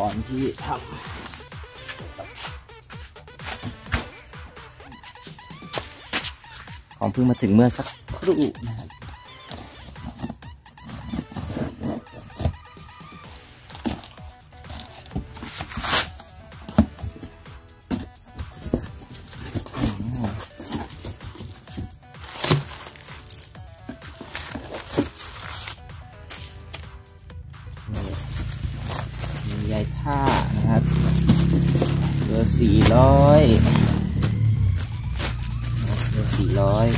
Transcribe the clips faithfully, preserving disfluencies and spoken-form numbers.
รณ์ที่ทำของเพิ่งมาถึงเมื่อสักครู่นะครับมีใยผ้านะครับเบอร์สี่ร้อยเบอร์สี่ร้อย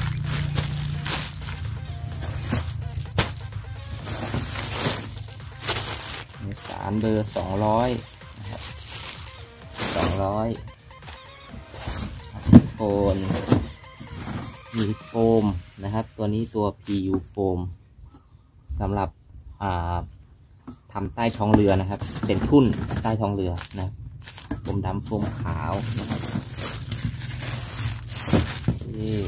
มีสารเบอร์สองร้อยนะครับสองร้อยซิลิโคนมีโฟมนะครับตัวนี้ตัว พี ยู โฟมสำหรับอ่าทำใต้ท้องเรือนะครับเป็นทุ่นใต้ท้องเรือนะโฟมดำโฟมขาวนะครับนี่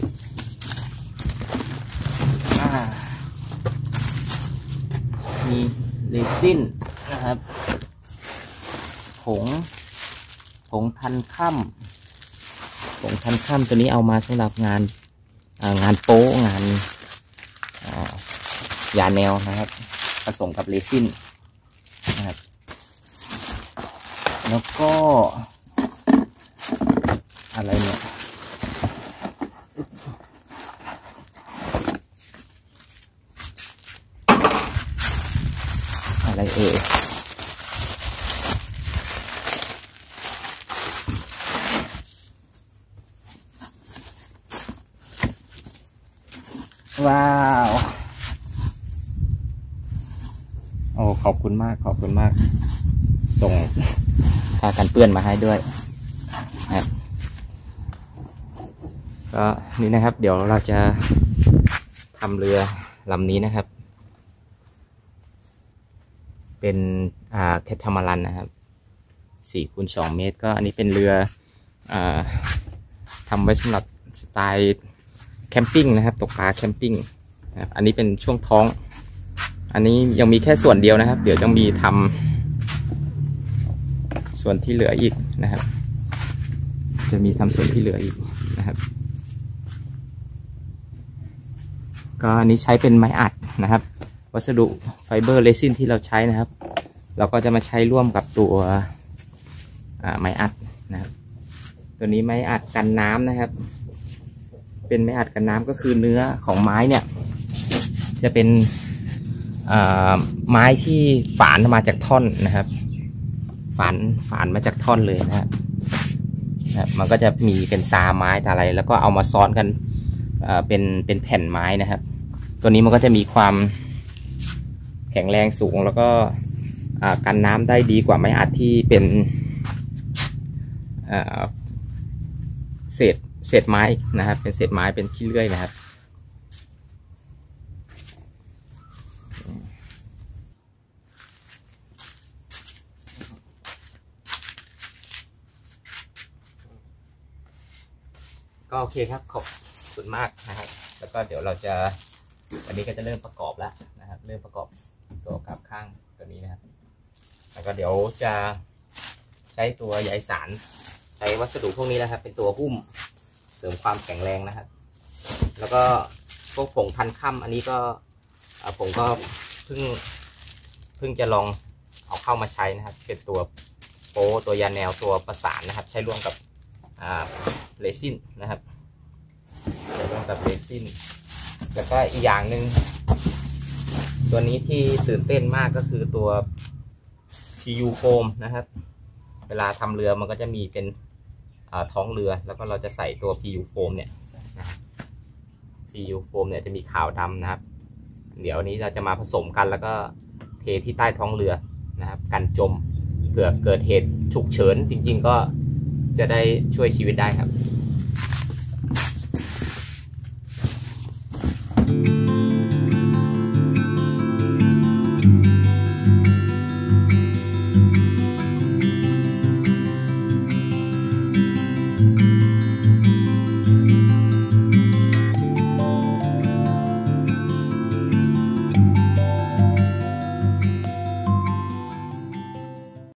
มีเรซินนะครับผงผงทันค่ำผงทันค่ำตัวนี้เอามาสำหรับงานงานโป๊งานยาแนวนะครับผสมกับเรซินนะครับแล้วก็อะไรเนี่ยอะไรเอ่ยว้าวโอ้ขอบคุณมากขอบคุณมากส่งผ้ากันเปื้อนมาให้ด้วยนะครับก็นี่นะครับเดี๋ยวเราจะทำเรือลำนี้นะครับเป็นอ่าแคทามารันนะครับสี่คูณสองเมตรก็อันนี้เป็นเรืออ่าทำไว้สำหรับสไตล์แคมปิ้งนะครับตกปลาแคมปิ้งนะครับอันนี้เป็นช่วงท้องอันนี้ยังมีแค่ส่วนเดียวนะครับเดี๋ยวจะมีทำส่วนที่เหลืออีกนะครับจะมีทำส่วนที่เหลืออีกนะครับก็อันนี้ใช้เป็นไม้อัดนะครับวัสดุไฟเบอร์เรซินที่เราใช้นะครับเราก็จะมาใช้ร่วมกับตัวไม้อัดนะครับตัวนี้ไม้อัดกันน้ำนะครับเป็นไม้อัดกันน้ำก็คือเนื้อของไม้เนี่ยจะเป็นไม้ที่ฝานมาจากท่อนนะครับฝานฝานมาจากท่อนเลยนะครับมันก็จะมีเป็นซาไม้อะไรแล้วก็เอามาซ้อนกันเป็นเป็นแผ่นไม้นะครับตัวนี้มันก็จะมีความแข็งแรงสูงแล้วก็กันน้ำได้ดีกว่าไม้อัดที่เป็นเศษเศษไม้นะครับเป็นเศษไม้เป็นขี้เลื่อยนะครับก็โอเคครับขอบคุณมากนะครับแล้วก็เดี๋ยวเราจะวันนี้ก็จะเริ่มประกอบแล้วนะครับเริ่มประกอบตัวกับข้างตัวนี้นะครับแล้วก็เดี๋ยวจะใช้ตัวใยสารใช้วัสดุพวกนี้นะครับเป็นตัวหุ้มเสริมความแข็งแรงนะครับแล้วก็พวกผงทันค่ำอันนี้ก็ผมก็เพิ่งเพิ่งจะลองเอาเข้ามาใช้นะครับเป็นตัวโป๊ตัวยาแนวตัวประสานนะครับใช้ร่วมกับเรซินนะครับใช้ร่วมกับเรซินแล้วก็อีกอย่างหนึ่งตัวนี้ที่ตื่นเต้นมากก็คือตัว พี ยู โฟมนะครับเวลาทำเรือมันก็จะมีเป็นท้องเรือแล้วก็เราจะใส่ตัว พี ยู โฟมเนี่ย พี ยู โฟมเนี่ยจะมีขาวดำนะครับเดี๋ยวนี้เราจะมาผสมกันแล้วก็เทที่ใต้ท้องเรือนะครับกันจมเผื่อเกิดเหตุฉุกเฉินจริงๆก็จะได้ช่วยชีวิตได้ครับ